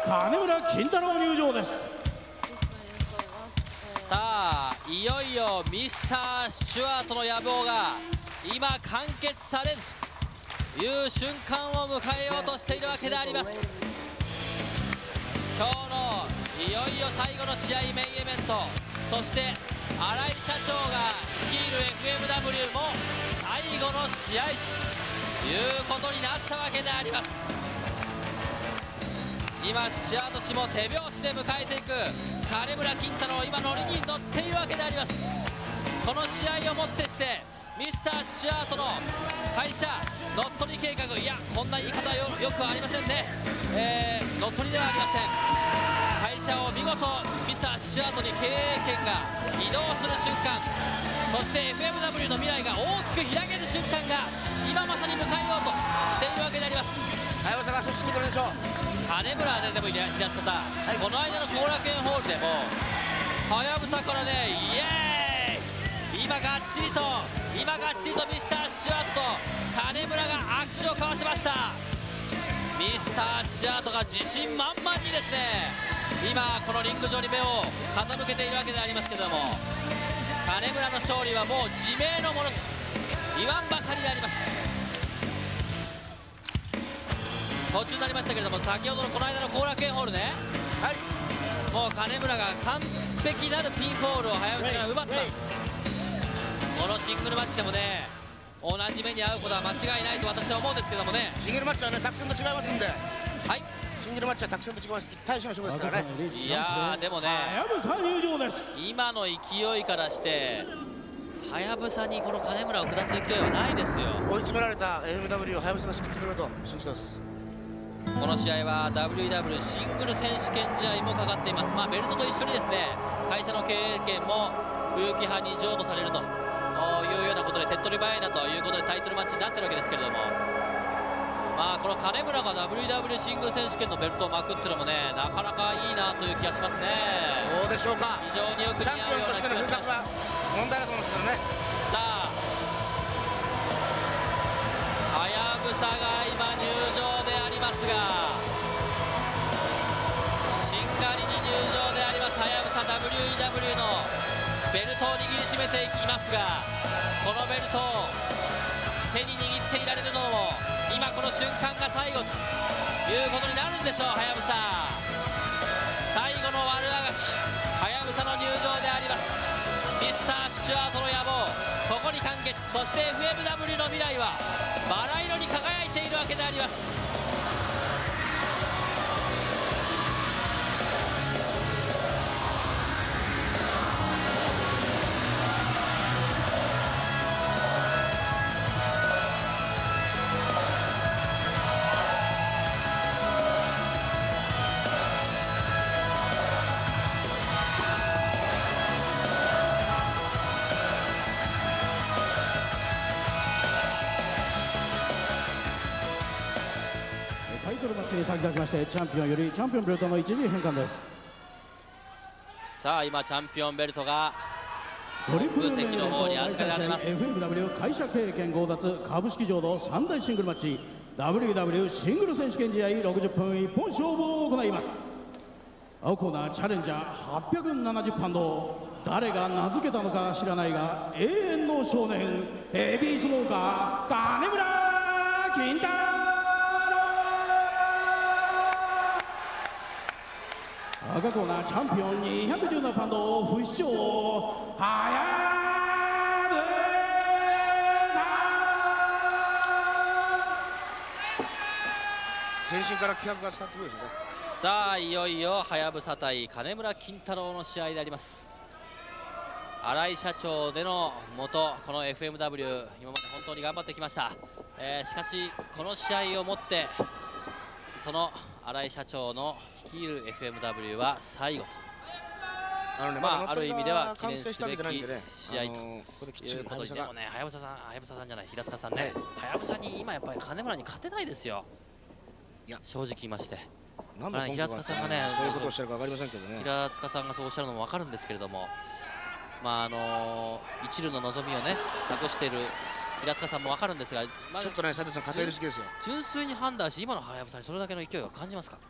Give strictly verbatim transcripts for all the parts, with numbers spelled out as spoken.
金村金太郎入場です。 さあいよいよミスター・スチュワートの野望が今完結されるという瞬間を迎えようとしているわけであります。今日のいよいよ最後の試合メインイベント、そして新井社長が率いる エフエムダブリュー も最後の試合ということになったわけであります。今シアート氏も手拍子で迎えていく金村金太郎、今乗りに乗っているわけであります。この試合をもってしてミスター・シアートの会社乗っ取り計画、いやこんな言い方は よ, よくありませんね、えー、乗っ取りではありません。会社を見事ミスター・シアートに経営権が移動する瞬間、そして エフエムダブリュー の未来が大きく開ける瞬間が今まさに迎えようとしているわけであります。 早尾さんが阻止してくれるでしょう。 金村はね、でも平塚さん、はい、この間の後楽園ホールでもはやぶさからねイエーイ、今がっちりと今がっちりとミスター・シュワートと金村が握手を交わしました。ミスター・シュワートが自信満々にですね今このリング上に目を傾けているわけでありますけれども、金村の勝利はもう自明のものと言わんばかりであります。途中になりましたけれども、先ほどのこの間の後楽園ホールね、はい、もう金村が完璧なるピンフォールを早打ちから奪ってます。このシングルマッチでもね同じ目に遭うことは間違いないと私は思うんですけどもね、 シングルマッチはね、タク戦と違いますんで、 はい、 シングルマッチはタク戦と違います、いち対いちの勝負ですからね。 いやーでもね、 はやぶさ入場です。 今の勢いからしてはやぶさにこの金村を下す勢いはないですよ。 追い詰められた エフエムダブリュー をはやぶさが仕切ってくれると信じてます。 この試合は ダブリューダブリュー シングル選手権試合もかかっています。まあ、ベルトと一緒にですね会社の経営権も冬木派に譲渡されるというようなことで手っ取り早いなということでタイトルマッチになってるわけですけれども、まあこの金村が ダブリューダブリュー シングル選手権のベルトを巻くっていうのもねなかなかいいなという気がしますね。 どうでしょうか。 非常によく似合うような気がします。 チャンピオンとしての風格は問題だと思うんですけどね。 さあはやぶさが今入場でありますが、しんがりに入場でありますはやぶさ ダブリューイーダブリュー のベルトを握りしめていきますが、このベルトを手に握っていられるのも今この瞬間が最後ということになるんでしょう。はやぶさ最後の悪あがき、はやぶさの入場であります。ミスター・スチュワートの野望ここに完結、そして エフエムダブリュー の未来はバラ色に輝いているわけであります。 タイトルマッチに先立ちましてチャンピオンよりチャンピオンベルトの一時変換です。 さあ今チャンピオンベルトがトリプル席の方に預けられます。 エフエムダブリュー 会社経営権強奪株式浄土さん大シングルマッチ ダブリューダブリュー シングル選手権試合ろくじゅっぷん一本勝負を行います。青コーナーチャレンジャーはっぴゃくななじゅうパウンド、誰が名付けたのか知らないが永遠の少年ヘビースモーカー金村金太郎。赤コーナーチャンピオンにひゃくじゅうななパウンド不死鳥はやぶさ全身から気迫が伝わってくるですよね。 さあいよいよはやぶさ対金村金太郎の試合であります。新井社長でのもとこの エフエムダブリュー 今まで本当に頑張ってきました、えー、しかしこの試合をもってその新井社長の率いる エフエムダブリュー は最後と、あのね、まあ、ある意味では記念すべき試合ということで、でもね、はやぶささん、はやぶささんじゃない、平塚さんね、はやぶさに今やっぱり金村に勝てないですよ。いや、正直言いまして。なんで平塚さんがね、 そういうことをおっしゃるか分かりませんけどね。 平塚さんがそうおっしゃるのも分かるんですけれども、まああの一縷の望みをね、託している平塚さんも分かるんですが、まあ、 ちょっとね、佐藤さん、偏りすぎですよ。 純粋に判断し、今のはやぶさにそれだけの勢いを感じますか。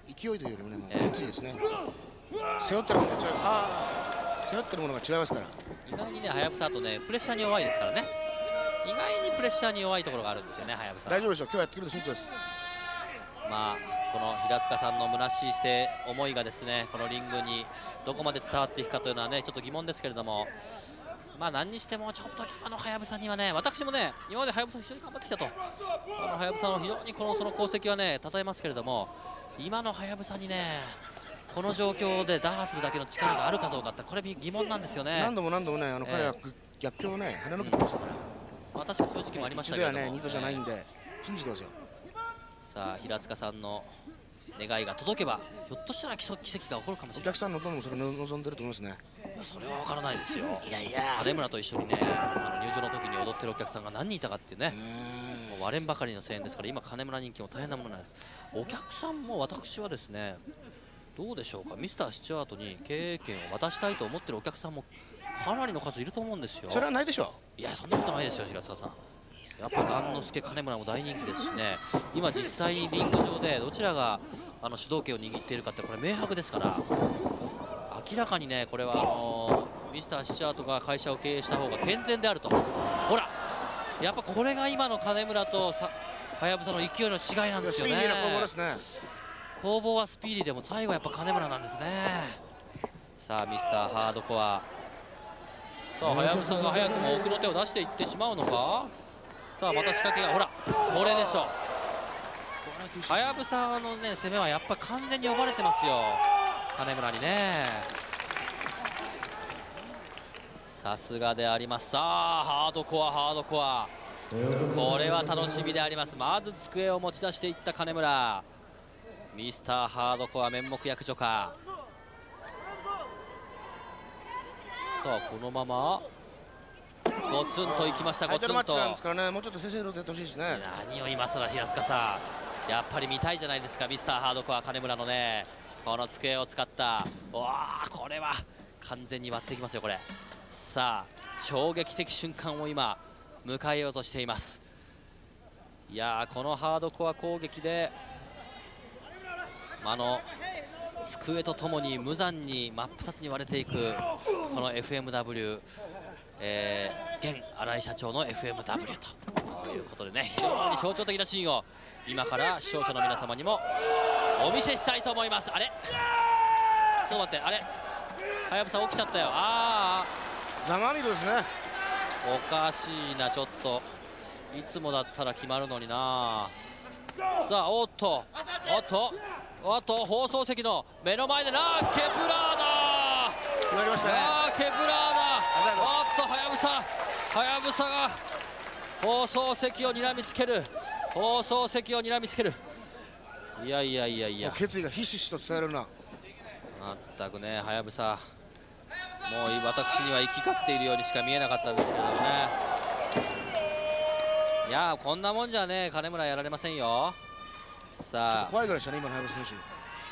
勢いというよりもね、もうええ熱意ですね。背負ってるものが違う。ああ、背負ってるものが違いますから。 意外にね、はやぶさとね、プレッシャーに弱いですからね。意外にプレッシャーに弱いところがあるんですよね、はやぶさ。 大丈夫でしょう。今日やってくると慎重です。 まあ、この平塚さんの虚しいせ思いがですね、このリングにどこまで伝わっていくかというのはね、ちょっと疑問ですけれども、まあ何にしてもちょっと今のはやぶさにはね、私もね、今まではやぶさ非常に頑張ってきたと、このはやぶさの非常にこのその功績はね、称えますけれども、今のはやぶさにね、この状況で打破するだけの力があるかどうかって、これ疑問なんですよね。 何度も何度もね、あのええ彼は逆境をね、跳ねのけてましたから。 私はそういう時期もありましたけれども、 一度やね、二度じゃないんで、信じてますよ。 さあ平塚さんの願いが届けば、ひょっとしたら奇跡が起こるかもしれない。 お客さんのどもそれを望んでると思いますね。 いやそれは分からないですよ。 いやいや。 金村と一緒にね、あの入場の時に踊ってるお客さんが何人いたかっていうね、 うーんもう割れんばかりの声援ですから、今金村人気も大変なものなんです。お客さんも私はですね、どうでしょうか、ミスタースチュワートに経営権を渡したいと思ってるお客さんもかなりの数いると思うんですよ。 それはないでしょいやそんなことないですよ平塚さん。やっぱ雁之助、金村も大人気ですしね、今実際にリング上でどちらがあの主導権を握っているかってこれ明白ですから、明らかにねこれはあのー、ミスタースチュワートが会社を経営した方が健全であると。ほらやっぱこれが今の金村とさはやぶさの勢いの違いなんう。 ですよね。 スピーディーな攻防ですね。 攻防はスピーディーでも最後はやっぱ金村なんですね。さあミスターハードコア、さあはやぶさが早くも奥の手を出していってしまうのか。さあまた仕掛けが、ほらこれでしょう。はやぶさのね攻めはやっぱ完全に呼ばれてますよ金村にね。さすがであります。さあハードコアハードコア、これは楽しみであります。まず机を持ち出していった金村、ミスターハードコア面目躍如か。さあこのままゴツンといきました。ゴツンとアイドルマッチなんですからね、もうちょっと先生の出てほしいですね。 何を今更平塚さん、やっぱり見たいじゃないですか、ミスターハードコア金村のねこの机を使った、わあこれは完全に割っていきますよこれ。さあ衝撃的瞬間を今迎えようとしています。いやーこのハードコア攻撃であの机とともに無残に真っ二つに割れていくこの エフエムダブリュー、えー、現新井社長の エフエムダブリュー ということでね、非常に象徴的なシーンを今から視聴者の皆様にもお見せしたいと思います。あれちょっと待って、あれはやぶさ起きちゃったよ。あザマリードですね。 あおかしいな、ちょっといつもだったら決まるのにな。さあおっとおっとおっと放送席の目の前でなケプラーだ、 決まりましたね。 あーケプラーだ、おっとはやぶさはやぶさが放送席を睨みつける、放送席を睨みつける。いやいやいやいや、 もう決意がひしひしと伝えるな。 まったくねはやぶさもう私には行き交っているようにしか見えなかったんですけれどもね。いやーこんなもんじゃね金村やられませんよ。 ちょっさあと怖いぐらいでしたね、今のハヤブサ選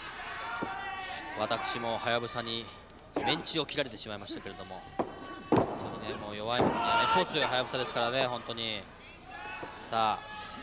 私もはやぶさにメンチを切られてしまいましたけれども、本当にねもう弱いものにはめっぽう強いはやぶさですからね本当に。さあ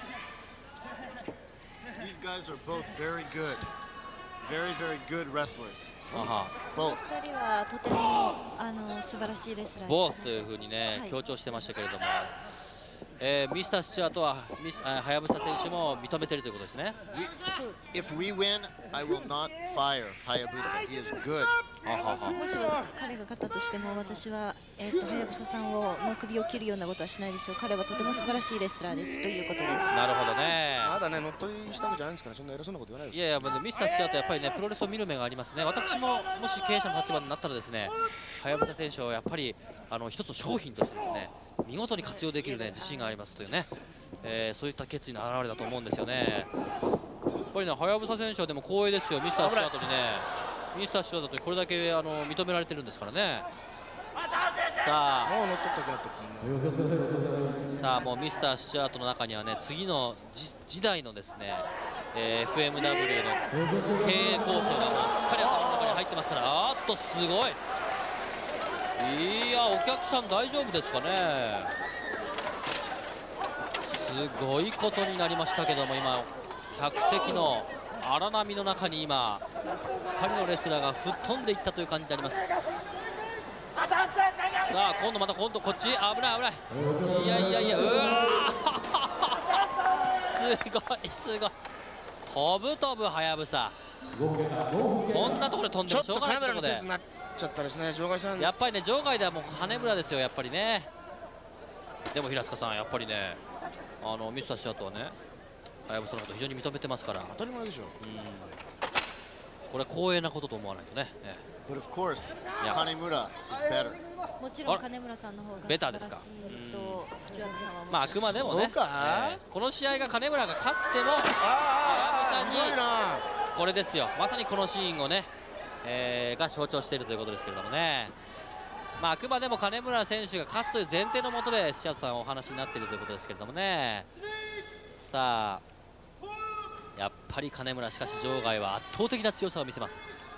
These guys are both very good, very very good wrestlers. あは Both. ふたりはとてもあの素晴らしいレスラーです。 ボースというふうにね、 はい強調してましたけれども、えーミスタースチュアートはミスあはやぶさ選手も認めているということですね。 We, if we win, I will not fire Hayabusa. He is good. はははもし彼が勝ったとしても私は、えー、とはやぶささんをの首を切るようなことはしないでしょう。彼はとても素晴らしいレスラーですということです。 なるほどね。 まだね、乗っ取りしたわけじゃないんですから、そんな偉そうなこと言わないです。 いやいや、まあミスタースチュアートはやっぱりねプロレスを見る目がありますね。私ももし経営者の立場になったらですね、はやぶさ選手をやっぱりあの一つの商品としてですね見事に活用できるね自信がありますというね、えーそういった決意の表れだと思うんですよね。やっぱりねはやぶさ選手はでも光栄ですよ。ミスタースチュアートにねミスタースチュアートにこれだけあの認められてるんですからね。さあもう乗っ取ったくなってくるな。 さあもうミスタースチュアートの中にはね次の時時代のですね、えー、エフエムダブリュー の経営構想がもうすっかり頭の中に入ってますから、あーっとすごい、いやお客さん大丈夫ですかね。すごいことになりましたけども、今客席の荒波の中に今ふたりのレスラーが吹っ飛んでいったという感じになります。さあ今度また今度こっち危ない危ない、いやいやいや、うわーすごいすごい、飛ぶ飛ぶはやぶさ、こんなところで飛んでちょっともしょうがない金ところで村のペースになっちゃったですね、場外さん。 やっぱりね場外ではもう金村ですよやっぱりね。でも平塚さんやっぱりね、あのミスターシアトはねはやぶさのこと非常に認めてますから、 当たり前でしょ。 これ光栄なことと思わないとね。ええ But of course, Yeah. Kanemura is better. もちろん金村さんの方が素ベ晴らしいターですかとスチュワートさんは思いまああくまでもね、 そうかええこの試合が金村が勝ってもあはやぶさんにすごいな。 これですよ、まさにこのシーンをね、えーが象徴しているということですけれどもね。まあ、あくまでも金村選手が勝つという前提のもとでシアトさんお話になっているということですけれどもね。さあやっぱり金村しかし場外は圧倒的な強さを見せます。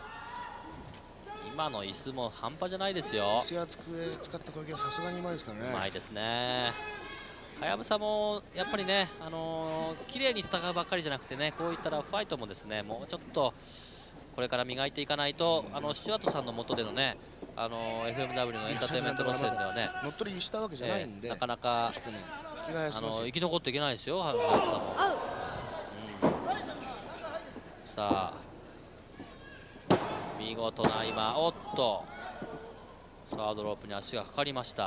今の椅子も半端じゃないですよ。 椅子や机使った攻撃はさすがにうまいですからね。 うまいですね。はやぶさもやっぱりね、あのー、綺麗に戦うばっかりじゃなくてね、こういったらファイトもですねもうちょっとこれから磨いていかないと、あのスチュワートさんの下でのね、あのー、エフエムダブリュー のエンターテインメント路線ではね、 乗っ取りしたわけじゃないんで、 えーなかなかちょっとね気が休あませの生き残っていけないですよ、はやぶさも。 合うさあ見事な今、おっとサードロープに足がかかりました。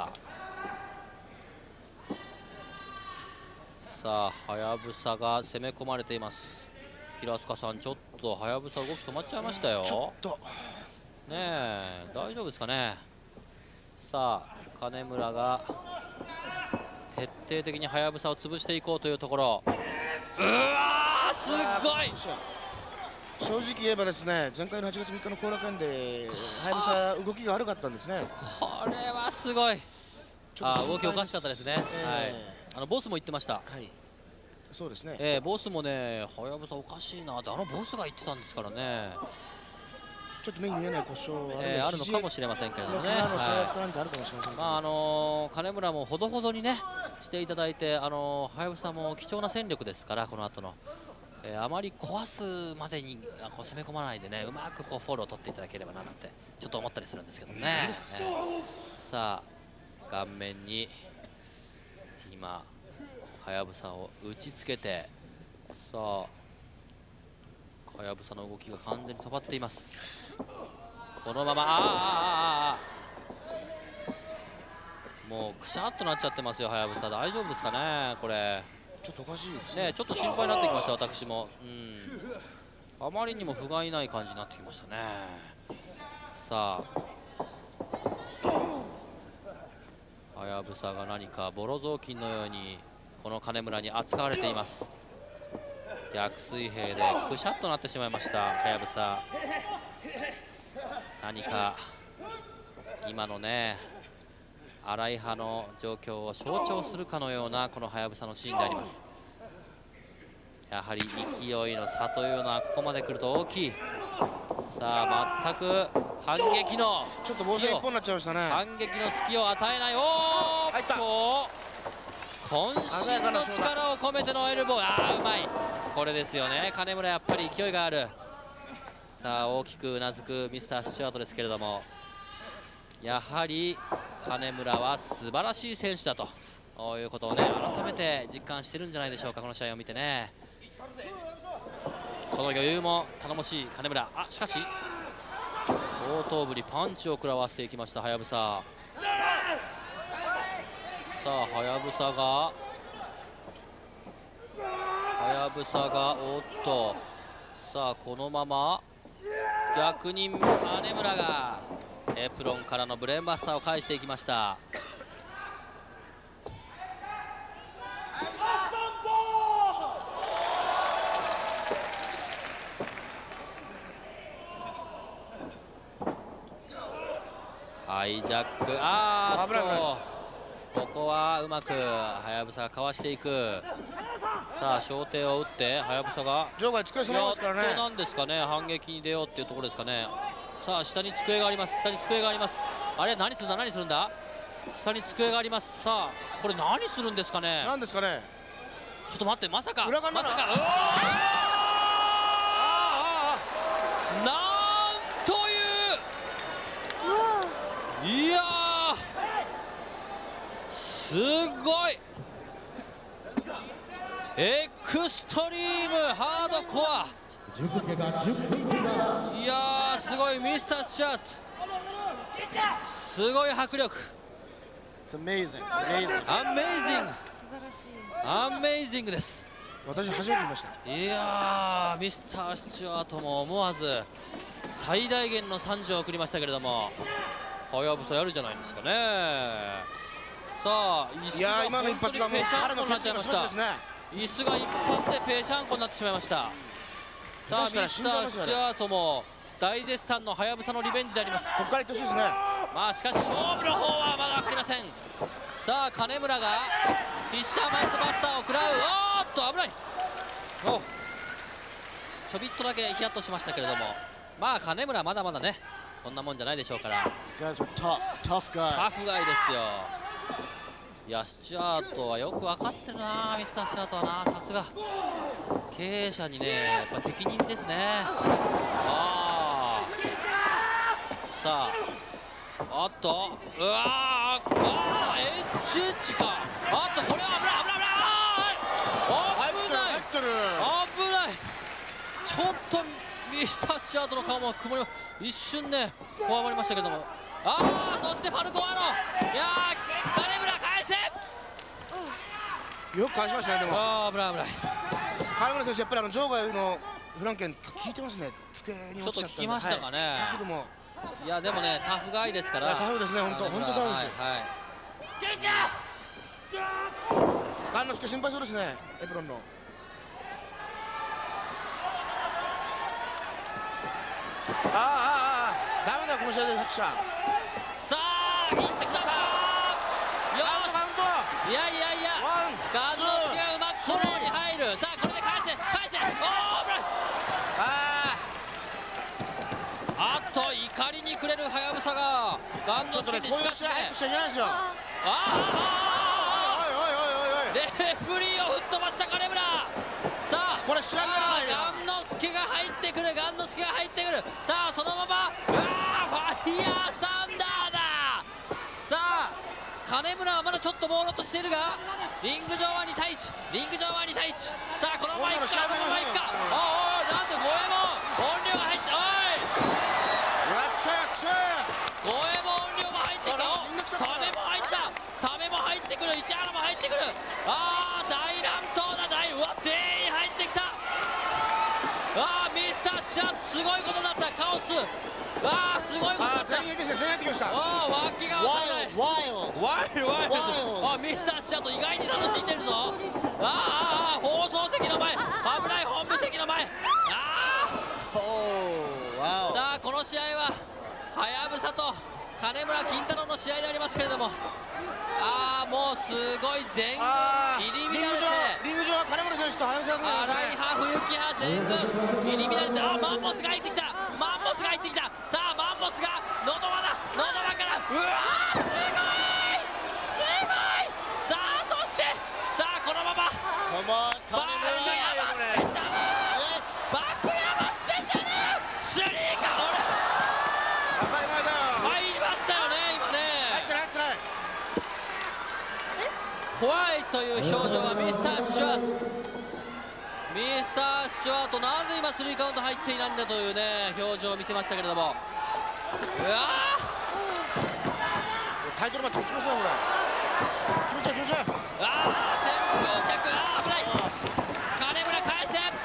さあはやぶさが攻め込まれています。平塚さん、ちょっとはやぶさ動き止まっちゃいましたよ。 ちょっとねえ大丈夫ですかね。さあ金村が徹底的にはやぶさを潰していこうというところ。うわーすごい。 正直言えばですね、前回のはちがつみっかの後楽園ではやぶさ動きが悪かったんですね。 これはすごい。 ちょっとあ動きおかしかったですね。 えーはいあのボスも言ってました。 はいそうですね。 えー、ボスもねはやぶさおかしいなってあのボスが言ってたんですからね。 ちょっと目に見えない故障えーあるのかもしれませんけれどもね。 怪我の再はい発かなんかあるかもしれませんけど、 まああのー金村もほどほどにねしていただいて、あのーはやぶさも貴重な戦力ですから、この後の、えーあまり壊すまでにあこう攻め込まないでね、うまくこうフォローを取っていただければななんてちょっと思ったりするんですけどね。えーさあ顔面に今はやぶさを打ちつけて、さあはやぶさの動きが完全に止まっています。このままあーあーあーあーもうくしゃっとなっちゃってますよ、はやぶさ。大丈夫ですかねこれちょっとおかしいですね。 ね。ちょっと心配になってきました私も。うんあまりにも不甲斐ない感じになってきましたね。さあはやぶさが何かボロ雑巾のようにこの金村に扱われています。逆水平でくしゃっとなってしまいましたはやぶさ。何か今のね荒い派の状況を象徴するかのようなこのはやぶさのシーンであります。やはり勢いの差というのはここまで来ると大きい。さあ全く反撃のちょっと防戦一本になっちゃいましたね。 反撃の隙を与えない。おーっ入ったと渾身の力を込めてのエルボー。あーうまい。これですよね金村、やっぱり勢いがある。さあ大きくうなずくミスタースチュワートですけれども、やはり金村は素晴らしい選手だということをね改めて実感してるんじゃないでしょうか、この試合を見てね。この余裕も頼もしい金村。あしかし後頭部にパンチを食らわせていきましたはやぶさ。さあはやぶさがはやぶさがおっとさあこのまま逆に金村がエプロンからのブレーンバスターを返していきました。ハイジャック。あーっ危ない危ないとここはうまくはやぶさがかわしていく。さあ小手を打ってはやぶさが場外机そのままですからね。 やっとなんですかね反撃に出ようっていうところですかね。さあ下に机があります。下に机があります。あれ何するんだ何するんだ。下に机があります。さあこれ何するんですかね。 なんですかね。 ちょっと待って、まさか裏側ならまさかうおーごいエクストリームハードコア、 じゅっぷん経過、じゅっぷん経過。 いやーすごいミスター・スチュアート、すごい迫力、 It's amazing, amazing. アメイジング、 素晴らしい。 アメイジングです。 私初めて見ました。 いやーミスター・スチュアートも思わず最大限の賛辞を送りましたけれども、はやぶさやるじゃないですかね。さあ椅い子がやー今の一発がもう本当にペシャ彼のンコになっちゃいました決意がすごいです。ね。 椅子が一発でペシャンコになってしまいました。さあ下手ミスター・したら死んじゃいますよねスチュアートも大絶賛のはやぶさのリベンジであります。 ここからいってほしいですね。 まあしかし勝負の方はまだ分かりません。さあ金村がフィッシャーマンズバスターを食らう。おーっと危ない。おちょびっとだけヒヤッとしましたけれども、まあ金村まだまだねこんなもんじゃないでしょうから、 These guys are tough, tough タ guys. フガイですよ。いやスチュアートはよく分かってるな、ミスター・スチュアートはな、さすが経営者にねやっぱ適任ですね。あーさああっとうわーあーエッジエッジか、あっとこれは危ない危ない危ない危ない入ってる。 危ない、ちょっとミスター・スチュアートの顔も曇り、一瞬ねこわばりましたけども、ああそしてファルコアロ、いやー金村返せ、 よく返しましたね。でもああ危ない危ない、 金村選手やっぱりあの場外のフランケン効いてますね。机に落ちちゃったんで。 ちょっと効きましたかねはい角度もいやでもねタフガイですから、 いやタフですね本当金村本当タフですよはいはい菅之助心配そうですね。エプロンの。ああああああダメだこの試合で拍手。 さあ行ってきたかよーし、 カウント。 いやいやいやワンガンノスケがうまくフォローに入る。さあこれで返せ返せ、おー危ない、 ああっと怒りに暮れるはやぶさがガンあちょノスケにっとねこういうしかしね試合早くしちゃいけないですよ。 ああおいおいおいおいおい。 レフリーを吹っ飛ばした金村。さあこれ知らんじゃないよガンノスケが入ってくる、ガンノスケが入ってくる。さあそのままうわーファイヤーサンダーだ。さあ金村はまだちょっとボールとしているが、リング上はに対いち、リング上はに対いち。さあこのままいくか、このままいくか。おいおいなんで五右衛門音量が入って、おいやっちゃやっちゃ。 五右衛門音量も入ってきた。おあらみんな来たサメも入った、サメも入ってくる、市原も入ってくる。あー大乱闘だ大、うわ全員入ってきた。あーミスター・シャッツすごいことになった、カオス。あーすごいことになああった。 全員ですね。全員入ってきました。 あー脇が分からない Wild, wild. ワイルワイル Wild あミスター・シャット意外に楽しんでるぞ。あーあー放送席の前、危ない本部席の前。あー Oh, wow. さあこの試合ははやぶさと金村金太郎の試合でありますけれども、ああもうすごい全軍ああ入リングり乱れて、 上リング上は金村選手と早瀬さんが荒井派冬木派全軍入り乱れて、あマンモスが入ってきた、マンモスが入ってきた。さあマンモスが喉輪だ、喉輪からうわーすごいすごい。さあそしてさあこのまま Come on, バック Kanemaru. 山スペシャル、 Yes. バック山スペシャルスリーか、 当たり前だよ。 俺入りましたよね今入っね。 てない入ってない。 怖いという表情はミスター・スチュアート、ミスター・スチュアートなぜ今スリーカウント入っていないんだというね表情を見せましたけれども、うわタイトルマッチ落ちましたよこれ。気持ちいい気持ちいい。 ーあー扇風客、あー危ない、金村返せ、危ない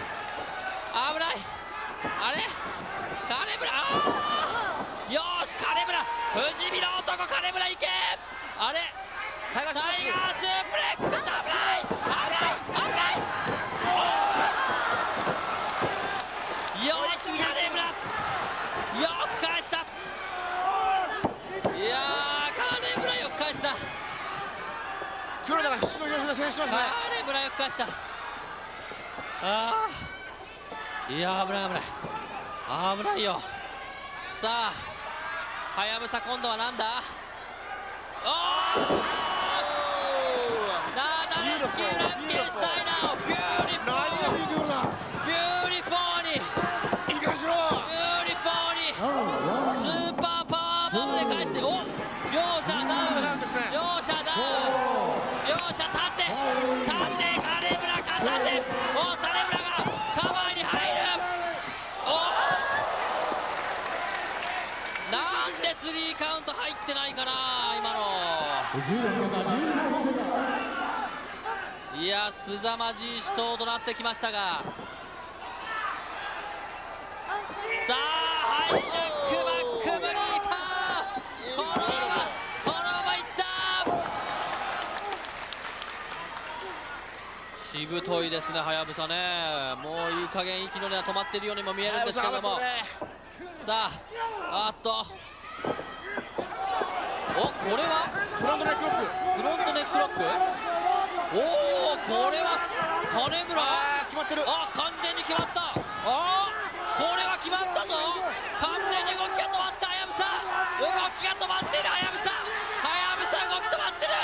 あれ金村、あーよーし金村、不死身の男金村いけ、あれタイガースタイガースープレックス、危ない危ない危ないよーし金村よく返した。いやー金村よく返した、 黒田が必死の吉田選手しますね。 金村よく返した。あーいやー危ない危ない危ないよ。さあはやぶさ今度はなんだ、おーなだれ式フランケンシュタイナーをビューティフォ何がービデオだ。 ビューティフォーにいいかしろ。 ビューティフォーにスーパーパワーボムで返して、お両者ダウンダウンですね。 両者ダウン両者スリーカウント入ってないかな今じゅうろくかじゅうごほん目だ。 の。いやすざまじい死闘となってきましたが、さあハイジャックバックブリーカー、このままこのままいった。しぶといですね、はやぶさね。もういい加減息の根は止まっているようにも見えるんですけども、さああっとおこれはフロントネックロック。 フロントネックロック。おおこれは金村、 あー決まってる。 あ完全に決まった。あこれは決まったぞ。完全に動きが止まったはやぶさ。動きが止まっているはやぶさ。はやぶさ動き止まってる。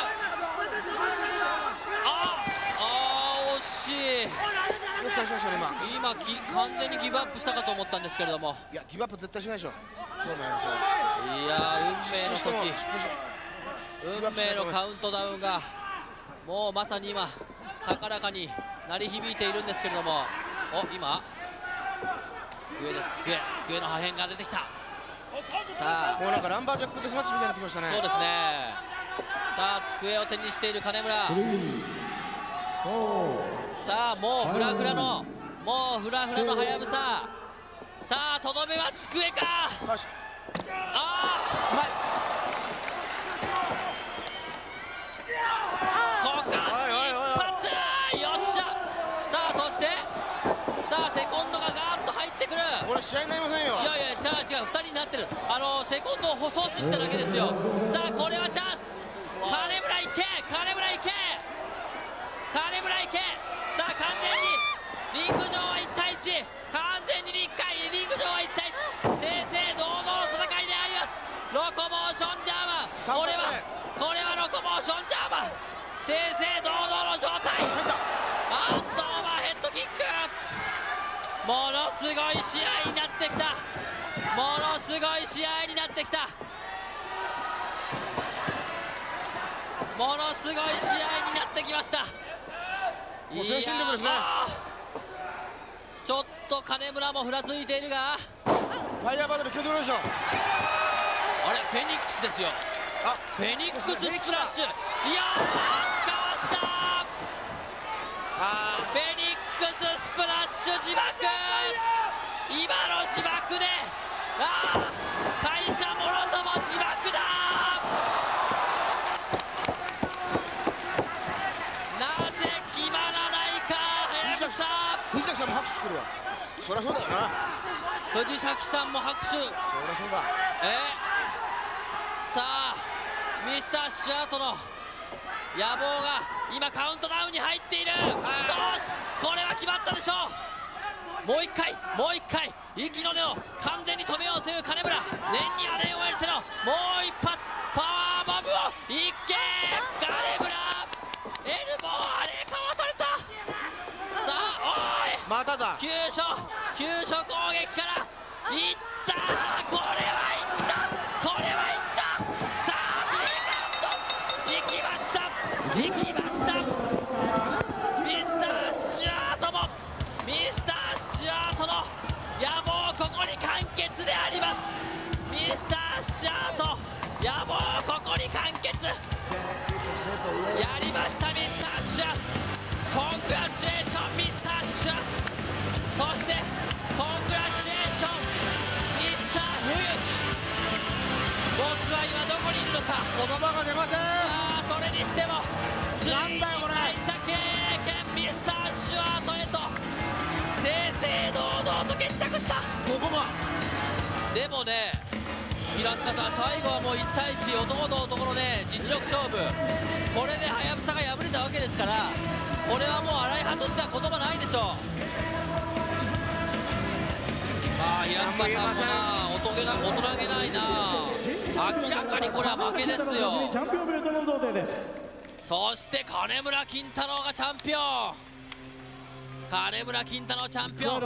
ああ惜しい。 よく返しましたね今。 今き完全にギブアップしたかと思ったんですけれども、 いやギブアップ絶対しないでしょ今日のやつは。 いやー運命の失敗時、 しても失敗し運命のカウントダウンがもうまさに今高らかに鳴り響いているんですけれども、お今机です、机机の破片が出てきた。さあもうなんかランバージャックデスマッチみたいになってきましたね。 そうですね。さあ机を手にしている金村。 スリー、フォさあもうフラフラのもうフラフラのはやぶさ。さあとどめは机か。 よしあうまい。 あここかおいおいおいおい一発。よっしゃ。さあそしてさあセコンドがガーッと入ってくる。 これ試合になりませんよ。 いやいや違う違うふたりになってる。あのセコンドを阻止しただけですよ。さあこれはチャンス。金村いけ金村いけ金村いけ。さあ完全にリング上はいち対いち、完全にリンリング上はいち対いち、正々堂々の戦いであります。ロコモーションジャーマン、これはこれはロコモーションジャーマン、正々堂々の状態。あっとオーバーヘッドキック。ものすごい試合になってきた。ものすごい試合になってきた。ものすごい試合になってきました。 もう精神力ですね。 いやーちょっと金村もふらついているが、 ファイヤーバトル決めてくれるでしょ。 あれフェニックスですよ。 あフェニックススプラッシュ。いやーしかわした。 あフェニックススプラッシュ自爆。今の自爆であー会社もろとも自爆だ。なぜ決まらないかはやぶさ。 藤崎さんも拍手してるわ。そりゃそうだよな。 藤崎さんも拍手。 そりゃそうだ。 えさあミスター・シュアートの野望が今カウントダウンに入っている。よしこれは決まったでしょう。もう一回もう一回息の根を完全に止めようという金村。念には念を得てのもう一発パワーボムをいっけー。金村エルボーあれかわされた。さあおいまただ。 急所急所攻撃からいったー。これはいったこれはいった。さあスリーカウントいきましたいきました。ミスター・スチュアートもミスター・スチュアートの野望ここに完結であります。ミスター・スチュアート野望ここに完結。やりましたミスター・スチュアート。コングラチュレーションミスター・スチュアート。そしてコングラチュレーションミスター・冬木。ボスは今どこにいるのか。 言葉が出ません。 あーそれにしてもついになんだよこれ会社経営権ミスター・シュアートへと正々堂々と決着した。 ここがでもね平塚さん最後はもういち対いち男と男のね実力勝負。これではやぶさが敗れたわけですから、これはもう新井派としては言葉ないでしょう。まあ平塚さんもな大人げな大人げないな。明らかにこれは負けですよ。 チャンピオンベルトの贈呈です。 そして金村金太郎がチャンピオン。金村金太郎チャンピオン。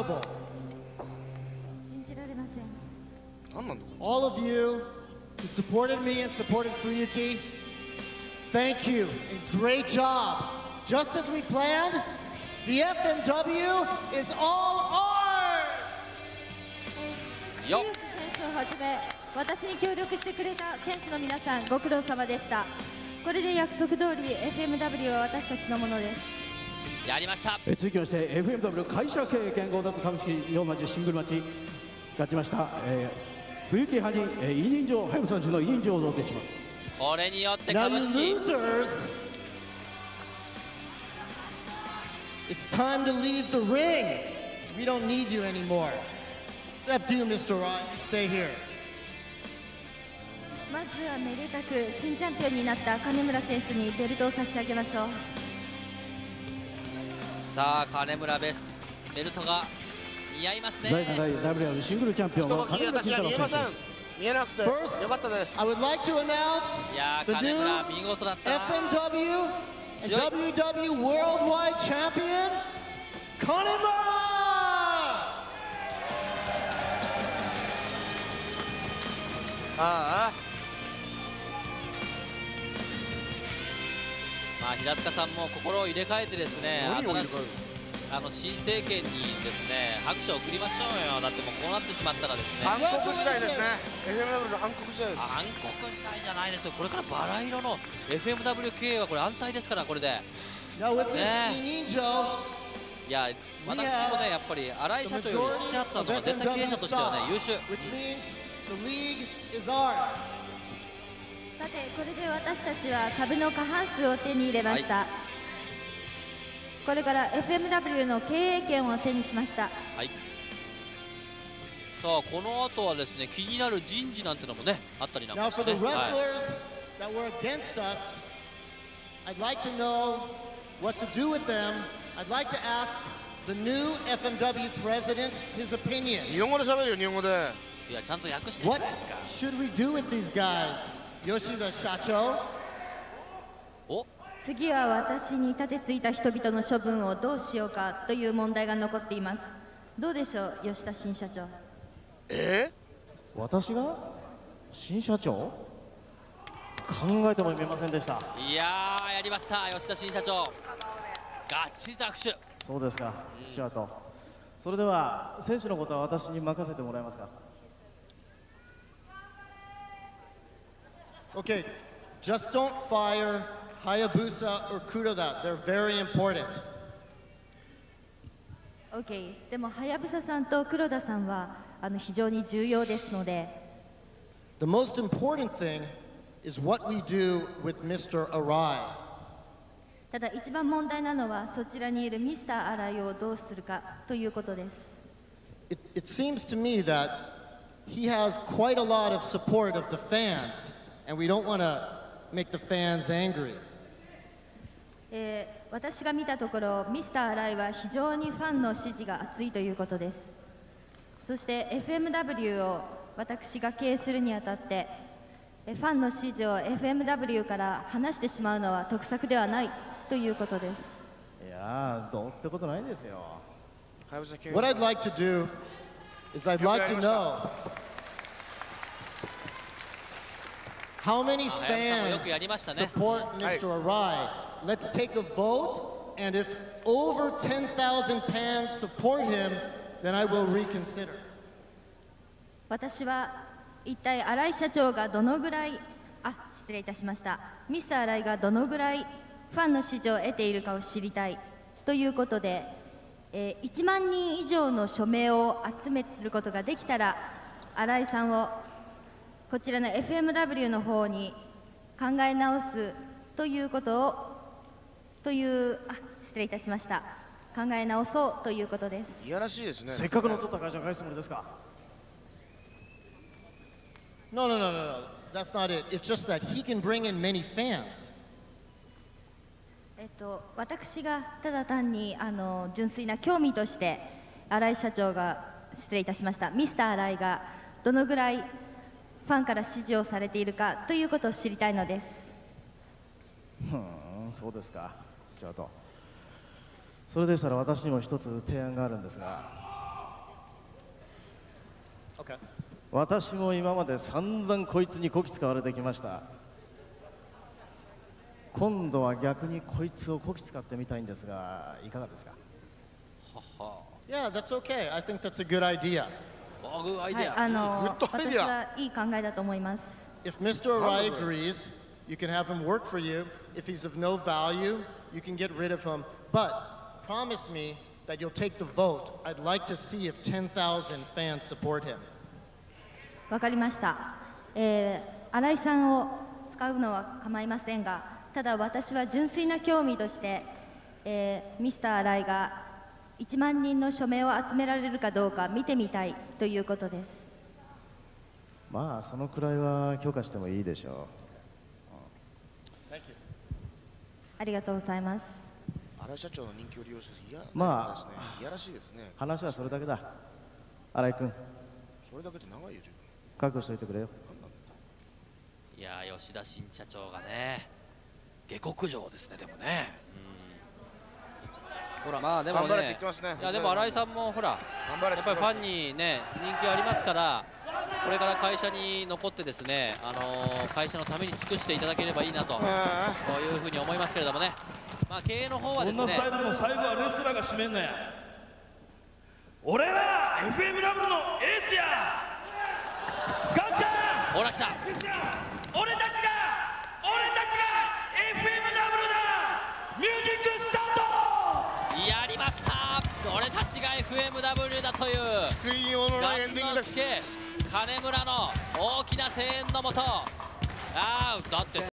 信じられません。 何なんだこ All of you who supported me and supported Fuyuki, thank you and great job. Just as we planned, the F M W is all ours! よっ選手をはじめ私に協力してくれた選手の皆さん、ご苦労様でした。これで約束通り エフエムダブリュー は私たちのものです。 やりました。 え続きまして エフエムダブリュー 会社経験合奪株式用マッチシングルマッチ勝ちました、えー、冬木派に、えー、委任状ハヤブサ選手の委任状を贈呈します。 これによって Now 株 you 式 losers, it's time to leave the ring. We don't need you anymore. Except you, ミスター Ryan. Stay here. まずはめでたく新チャンピオンになった金村選手にベルトを差し上げましょう。 さあ金村ベスベルトが似合いますね。 だいなない ダブリューアール シングルチャンピオンの金村金太郎選手です。 見えなくてよかったです。 I would like to announce いやー the 金 new 村見事だったな。 エフエムダブリュー and 強いダブリューダブリュー Worldwide Champion 金村。 ああ、 まあ平塚さんも心を入れ替えてですね、 何を入れ替える新しいあの新政権にですね拍手を送りましょうよ。だってもうこうなってしまったらですね、 暗黒時代ですね。 エフエムダブリュー の暗黒時代です。 暗黒時代じゃないですよ。これからバラ色の エフエムダブリュー 経営はこれ安泰ですから。これで Now with this ね Ninjo, いや私もねやっぱり新井社長より土屋さんの方が絶対経営者としてはね優秀。 which means the league is ours. さてこれで私たちは株の過半数を手に入れました、 はこれから エフエムダブリュー の経営権を手にしました。 はい。さあこの後はですね気になる人事なんてのもねあったりなん Now かし for て the ね。はい wrestlers that were against us, I'd like to know what to do with them. I'd like to ask the new エフエムダブリュー president his opinion. 日本語で喋るよ、日本語で。 いやちゃんと訳してるじゃ What ないですか。 should we do with these guys? Yoshida 社長。 お次は私に立てついた人々の処分をどうしようかという問題が残っています。どうでしょう吉田新社長。 え私が新社長考えてもみませんでした。 いやーやりました吉田新社長。がっちりと握手。 そうですか、スチュアート。それでは選手のことは私に任せてもらえますか。 Okay, just don't fire Hayabusa or Kuroda. They're very important. OK。でもはやぶささんと黒田さんはあの非常に重要ですので。 The most important thing is what we do with ミスター Arai. ただ一番問題なのはそちらにいるミスター新井をどうするかということです。 It, it seems to me that he has quite a lot of support of the fans, and we don't want to make the fans angry. えー、私が見たところミスター新井は非常にファンの支持が厚いということです。そして エフエムダブリュー を私が経営するにあたってファンの支持を エフエムダブリュー から離してしまうのは得策ではないということです。 いやー、どうってことないですよ。 What I'd like to do is I'd like to know how many fans support ミスター Arai. Let's take a vote, and if over ten thousand fans support him, then I will reconsider. 私は一体新井社長がどのぐらいあ失礼いたしましたミスター新井がどのぐらいファンの支持を得ているかを知りたいということで、えー、いちまんにん以上の署名を集めることができたら新井さんをこちらの エフエムダブリュー の方に考え直すということをというあ失礼いたしました考え直そうということです。 いやらしいですね。 せっかくの取った会社を返すつもりですか。 No, no, no, no, no. That's not it. It's just that he can bring in many fans. えっと、私がただ単にあの純粋な興味として新井社長が失礼いたしましたミスター新井がどのぐらいファンから支持をされているかということを知りたいのです。 ふん、そうですか、スチュアート。それでしたら私にも一つ提案があるんですが、 Okay. 私も今まで散々こいつにこき使われてきました。今度は逆にこいつをこき使ってみたいんですがいかがですか。 Yeah, that's okay. I think that's a good idea. おグーアイデア、 はい、あのグッドアイデア私はいい考えだと思います。 If Mister Arai agrees, you can have him work for you. If he's of no value, you can get rid of him. But promise me that you'll take the vote. I'd like to see if ten thousand fans support him. わかりました、えー、新井さんを使うのは構いませんが、ただ私は純粋な興味として、えー、ミスター新井がいちまん人の署名を集められるかどうか見てみたいということです。 まあそのくらいは許可してもいいでしょう。 ありがとうございます。 新井社長の人気を利用する嫌まあですね。いやらしいですね。 話はそれだけだ。新井君、 それだけで長いよ。 覚悟しといてくれよ。 いやー吉田新社長がね下克上ですね。でもね、 ほら、 まあでもね、 頑張れって言ってますね。 いやでも新井さんもほらやっぱりファンにね人気ありますから、これから会社に残ってですね、あのー、会社のために尽くしていただければいいなとこういうふうに思いますけれどもね。まあ経営の方はですね、 こんなスタイルも最後はレスラーが締めんのや。俺は エフエムダブリュー のエースや。ガンちゃん、 ほら来た、 俺たちが俺たちが エフエムダブリュー だ。ミュージックスタート。 やりました。俺たちが エフエムダブリュー だという救いようのないエンディングです。 金村の大きな声援のもと、ああだって